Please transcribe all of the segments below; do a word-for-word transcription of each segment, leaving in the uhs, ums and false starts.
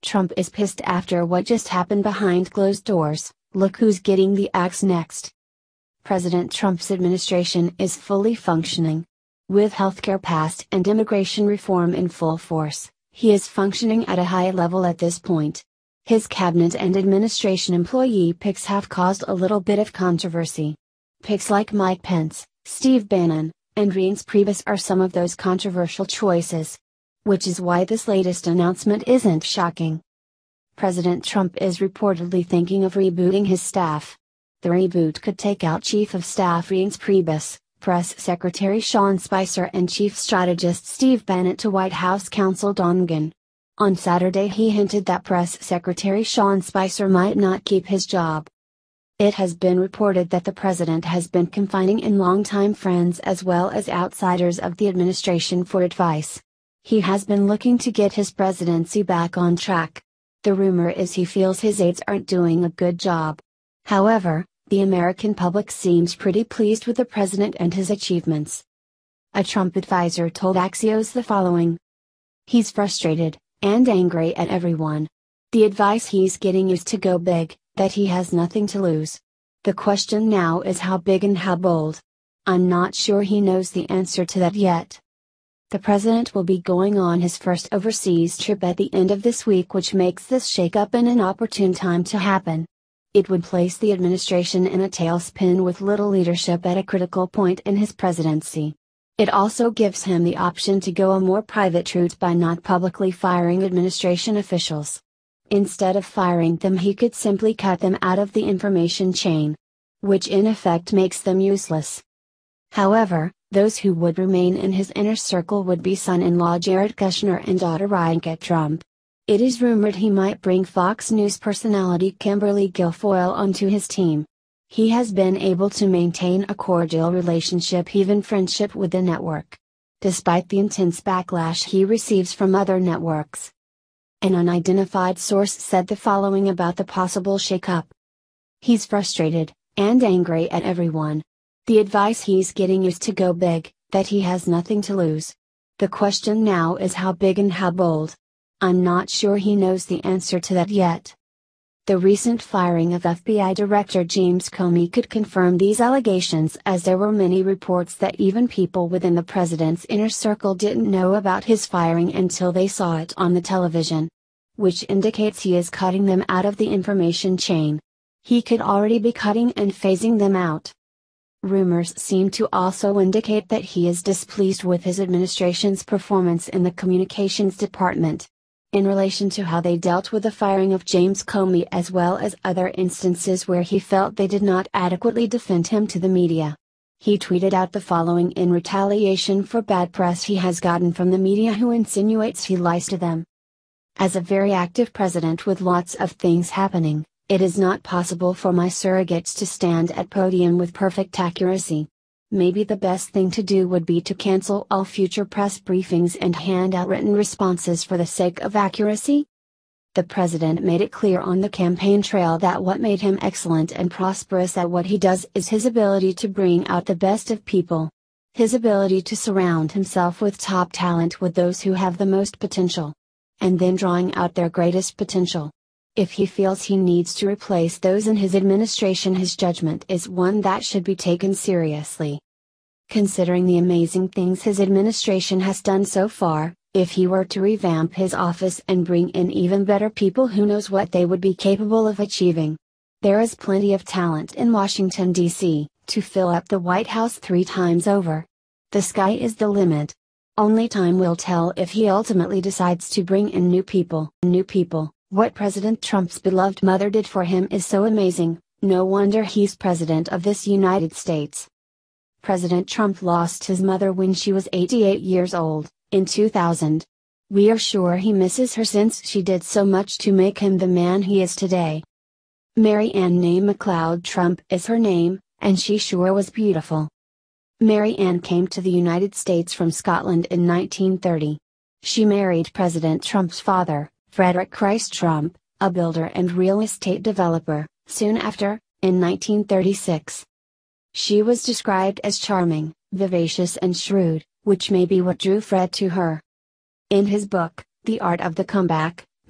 Trump is pissed after what just happened behind closed doors. Look who's getting the axe next. President Trump's administration is fully functioning. With healthcare passed and immigration reform in full force, he is functioning at a high level at this point. His cabinet and administration employee picks have caused a little bit of controversy. Picks like Mike Pence, Steve Bannon, and Reince Priebus are some of those controversial choices. Which is why this latest announcement isn't shocking. President Trump is reportedly thinking of rebooting his staff. The reboot could take out Chief of Staff Reince Priebus, Press Secretary Sean Spicer and Chief Strategist Steve Bannon to White House counsel Don McGahn. On Saturday he hinted that Press Secretary Sean Spicer might not keep his job. It has been reported that the president has been confiding in longtime friends as well as outsiders of the administration for advice. He has been looking to get his presidency back on track. The rumor is he feels his aides aren't doing a good job. However, the American public seems pretty pleased with the president and his achievements. A Trump advisor told Axios the following. He's frustrated, and angry at everyone. The advice he's getting is to go big, that he has nothing to lose. The question now is how big and how bold. I'm not sure he knows the answer to that yet. The president will be going on his first overseas trip at the end of this week, which makes this shakeup in an opportune time to happen. It would place the administration in a tailspin with little leadership at a critical point in his presidency. It also gives him the option to go a more private route by not publicly firing administration officials. Instead of firing them, he could simply cut them out of the information chain, which in effect makes them useless. However, those who would remain in his inner circle would be son-in-law Jared Kushner and daughter Ivanka Trump. It is rumored he might bring Fox News personality Kimberly Guilfoyle onto his team. He has been able to maintain a cordial relationship, even friendship, with the network, despite the intense backlash he receives from other networks. An unidentified source said the following about the possible shakeup. He's frustrated, and angry at everyone. The advice he's getting is to go big, that he has nothing to lose. The question now is how big and how bold. I'm not sure he knows the answer to that yet. The recent firing of F B I Director James Comey could confirm these allegations, as there were many reports that even people within the president's inner circle didn't know about his firing until they saw it on the television. Which indicates he is cutting them out of the information chain. He could already be cutting and phasing them out. Rumors seem to also indicate that he is displeased with his administration's performance in the communications department, in relation to how they dealt with the firing of James Comey, as well as other instances where he felt they did not adequately defend him to the media. He tweeted out the following in retaliation for bad press he has gotten from the media, who insinuates he lies to them. As a very active president with lots of things happening, it is not possible for my surrogates to stand at podium with perfect accuracy. Maybe the best thing to do would be to cancel all future press briefings and hand out written responses for the sake of accuracy. The president made it clear on the campaign trail that what made him excellent and prosperous at what he does is his ability to bring out the best of people. His ability to surround himself with top talent, with those who have the most potential, and then drawing out their greatest potential. If he feels he needs to replace those in his administration, his judgment is one that should be taken seriously. Considering the amazing things his administration has done so far, if he were to revamp his office and bring in even better people, who knows what they would be capable of achieving. There is plenty of talent in Washington, D C, to fill up the White House three times over. The sky is the limit. Only time will tell if he ultimately decides to bring in new people. New people. What President Trump's beloved mother did for him is so amazing, no wonder he's president of this United States. President Trump lost his mother when she was eighty-eight years old, in two thousand. We are sure he misses her, since she did so much to make him the man he is today. Mary Ann née McLeod Trump is her name, and she sure was beautiful. Mary Ann came to the United States from Scotland in nineteen thirty. She married President Trump's father, Frederick Christ Trump, a builder and real estate developer, soon after, in nineteen thirty-six. She was described as charming, vivacious and shrewd, which may be what drew Fred to her. In his book, The Art of the Comeback,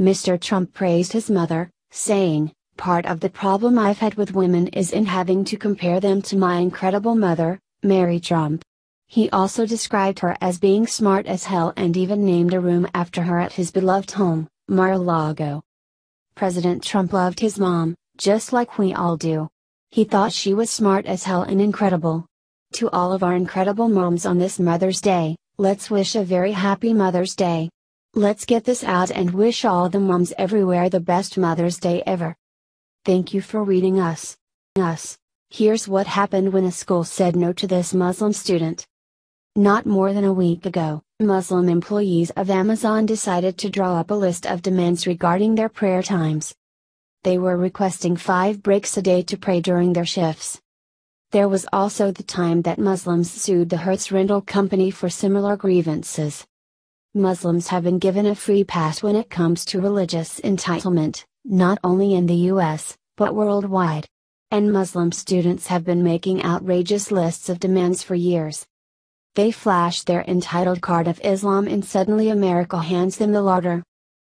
Mister Trump praised his mother, saying, "Part of the problem I've had with women is in having to compare them to my incredible mother, Mary Trump." He also described her as being smart as hell and even named a room after her at his beloved home, Mar-a-Lago. President Trump loved his mom, just like we all do. He thought she was smart as hell and incredible. To all of our incredible moms on this Mother's Day, let's wish a very happy Mother's Day. Let's get this out and wish all the moms everywhere the best Mother's Day ever. Thank you for reading us. Us. Here's what happened when a school said no to this Muslim student. Not more than a week ago, Muslim employees of Amazon decided to draw up a list of demands regarding their prayer times. They were requesting five breaks a day to pray during their shifts. There was also the time that Muslims sued the Hertz rental company for similar grievances. Muslims have been given a free pass when it comes to religious entitlement, not only in the U S, but worldwide. And Muslim students have been making outrageous lists of demands for years. They flash their entitled card of Islam and suddenly America hands them the larder.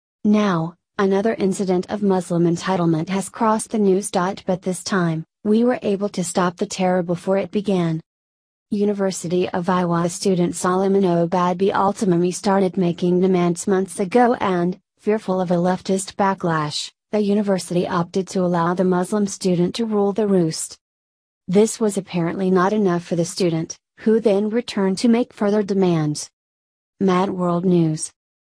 Now, another incident of Muslim entitlement has crossed the news. But this time, we were able to stop the terror before it began. University of Iowa student Solomon Obadbi Altamimi started making demands months ago and, fearful of a leftist backlash, the university opted to allow the Muslim student to rule the roost. This was apparently not enough for the student, who then returned to make further demands. Mad World News.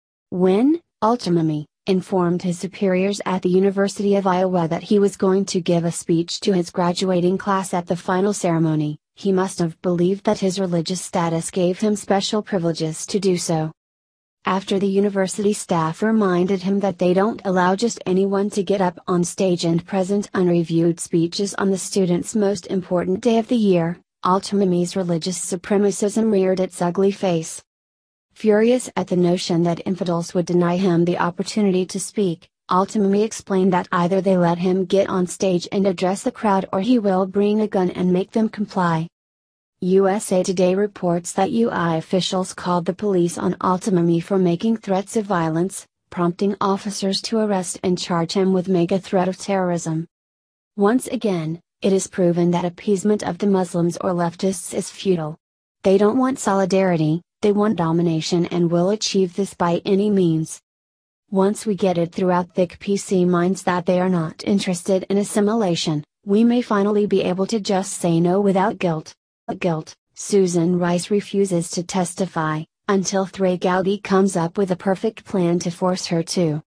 When Altamimi informed his superiors at the University of Iowa that he was going to give a speech to his graduating class at the final ceremony, he must have believed that his religious status gave him special privileges to do so. After the university staff reminded him that they don't allow just anyone to get up on stage and present unreviewed speeches on the student's most important day of the year, Altamimi's religious supremacism reared its ugly face. Furious at the notion that infidels would deny him the opportunity to speak, Altamimi explained that either they let him get on stage and address the crowd or he will bring a gun and make them comply. U S A Today reports that U I officials called the police on Altamimi for making threats of violence, prompting officers to arrest and charge him with mega threat of terrorism. Once again, it is proven that appeasement of the Muslims or leftists is futile. They don't want solidarity, they want domination and will achieve this by any means. Once we get it throughout thick P C minds that they are not interested in assimilation, we may finally be able to just say no without guilt. Guilt. Susan Rice refuses to testify, until Trey Gowdy comes up with a perfect plan to force her to.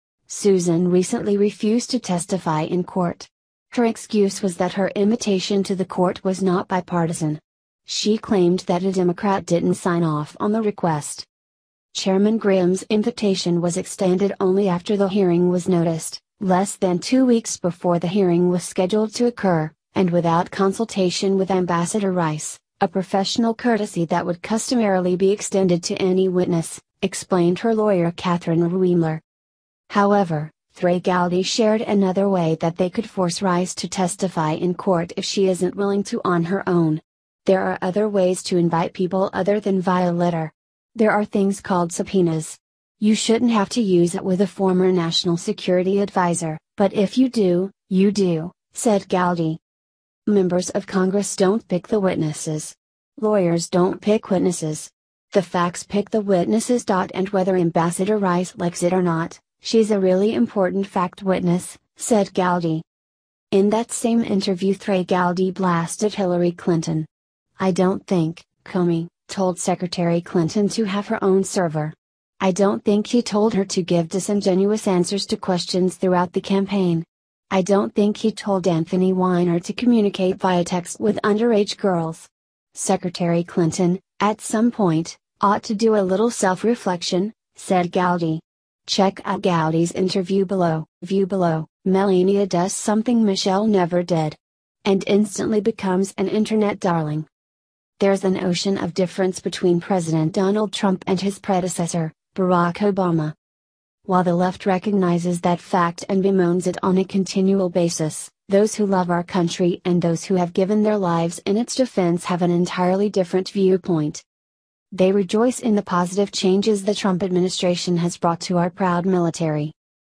Susan recently refused to testify in court. Her excuse was that her invitation to the court was not bipartisan. She claimed that a Democrat didn't sign off on the request. Chairman Graham's invitation was extended only after the hearing was noticed, less than two weeks before the hearing was scheduled to occur, and without consultation with Ambassador Rice, a professional courtesy that would customarily be extended to any witness, explained her lawyer Catherine Ruemler. However, Trey Gowdy shared another way that they could force Rice to testify in court if she isn't willing to on her own. There are other ways to invite people other than via letter. There are things called subpoenas. You shouldn't have to use it with a former national security advisor, but if you do, you do, said Gowdy. Members of Congress don't pick the witnesses. Lawyers don't pick witnesses. The facts pick the witnesses. And whether Ambassador Rice likes it or not, she's a really important fact witness, said Gowdy. In that same interview, Trey Gowdy blasted Hillary Clinton. I don't think, Comey told Secretary Clinton to have her own server. I don't think he told her to give disingenuous answers to questions throughout the campaign. I don't think he told Anthony Weiner to communicate via text with underage girls. Secretary Clinton, at some point, ought to do a little self-reflection, said Gowdy. Check out Gowdy's interview below. View below. Melania does something Michelle never did. And instantly becomes an internet darling. There's an ocean of difference between President Donald Trump and his predecessor, Barack Obama. While the left recognizes that fact and bemoans it on a continual basis, those who love our country and those who have given their lives in its defense have an entirely different viewpoint. They rejoice in the positive changes the Trump administration has brought to our proud military.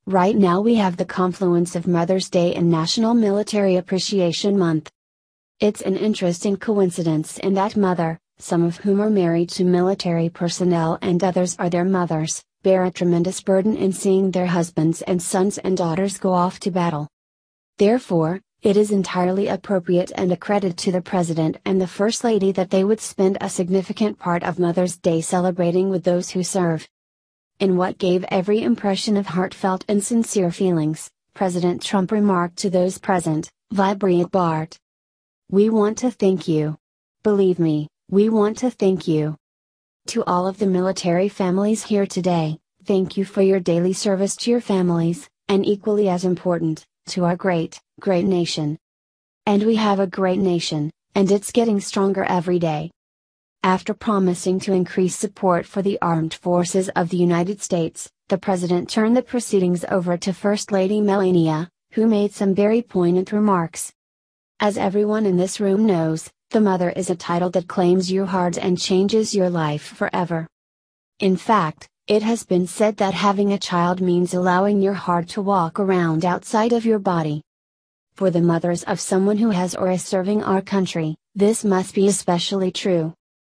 Right now we have the confluence of Mother's Day and National Military Appreciation Month. It's an interesting coincidence in that mother, some of whom are married to military personnel and others are their mothers, bear a tremendous burden in seeing their husbands and sons and daughters go off to battle. Therefore, it is entirely appropriate and a credit to the President and the First Lady that they would spend a significant part of Mother's Day celebrating with those who serve. In what gave every impression of heartfelt and sincere feelings, President Trump remarked to those present, "Vibra Bart. We want to thank you. Believe me, we want to thank you." To all of the military families here today, thank you for your daily service to your families, and equally as important, to our great, great nation. And we have a great nation, and it's getting stronger every day. After promising to increase support for the armed forces of the United States, the President turned the proceedings over to First Lady Melania, who made some very poignant remarks. As everyone in this room knows, the mother is a title that claims your heart and changes your life forever. In fact, it has been said that having a child means allowing your heart to walk around outside of your body. For the mothers of someone who has or is serving our country, this must be especially true.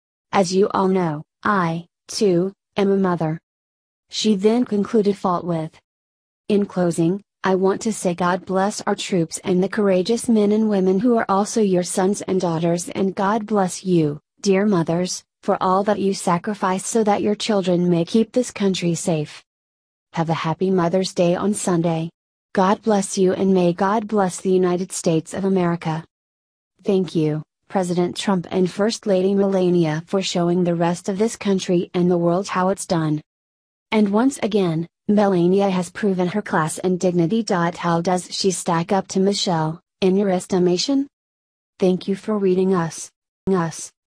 As you all know, I, too, am a mother. She then concluded fault with. In closing, I want to say God bless our troops and the courageous men and women who are also your sons and daughters, and God bless you, dear mothers, for all that you sacrifice so that your children may keep this country safe. Have a happy Mother's Day on Sunday. God bless you and may God bless the United States of America. Thank you, President Trump and First Lady Melania, for showing the rest of this country and the world how it's done. And once again, Melania has proven her class and dignity. How does she stack up to Michelle, in your estimation? Thank you for reading us. us.